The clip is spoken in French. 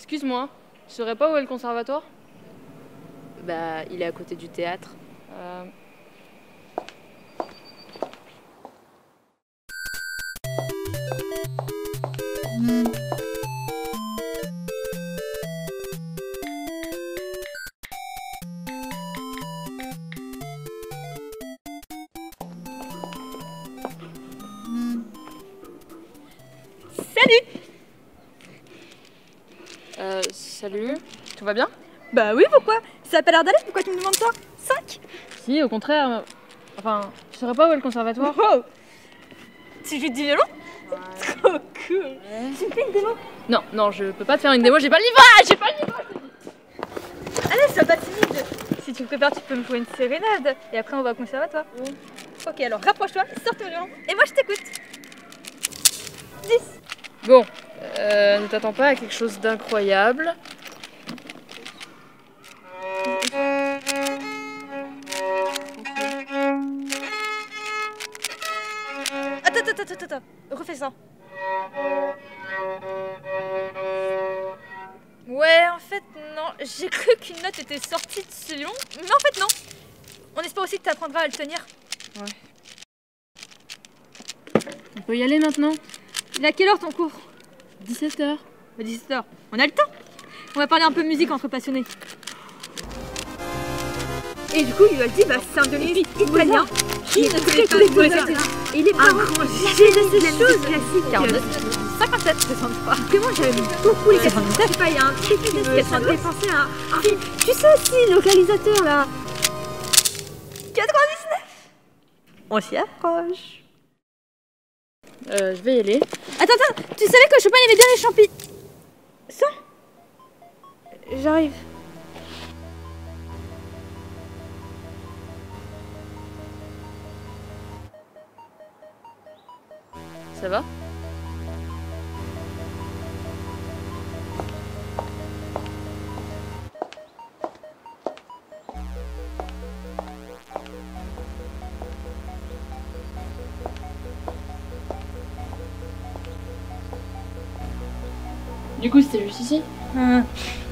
Excuse-moi, tu saurais pas où est le conservatoire? Bah, il est à côté du théâtre. Salut, tout va bien? Bah oui, pourquoi? Ça a pas l'air d'aller, pourquoi tu me demandes ça? 5? Si, au contraire. Enfin, tu saurais pas où est le conservatoire? Oh! Tu joues du violon? Trop cool! Tu me fais une démo? Non, non, je peux pas te faire une démo, j'ai pas le livre! J'ai pas le livre! Allez, sois pas timide! Si tu préfères, tu peux me jouer une sérénade et après on va au conservatoire. Ok, alors rapproche-toi, sors ton violon et moi je t'écoute. 10. Bon, ne t'attends pas à quelque chose d'incroyable. Attends, refais ça. Ouais, en fait, non, j'ai cru qu'une note était sortie de ce violon, mais en fait, non. On espère aussi que tu apprendras à le tenir. Ouais. On peut y aller maintenant? Il est à quelle heure ton cours? 17h. 17h. On a le temps. On va parler un peu musique entre passionnés. Et du coup, Vivaldi, c'est un violoniste italien qui ne connaît pas les notes. Il est pas grand génie de ces choses classiques. 57, 63. Que moi j'aime beaucoup les 97. Je sais pas, il y a un truc qui me fait penser à un film. Tu sais aussi, localisateur là. 99. On s'y approche. Je vais y aller. Attends, tu savais que Chopin aimait bien les champignons? Ça? J'arrive. Ça va? Du coup, c'était juste ici?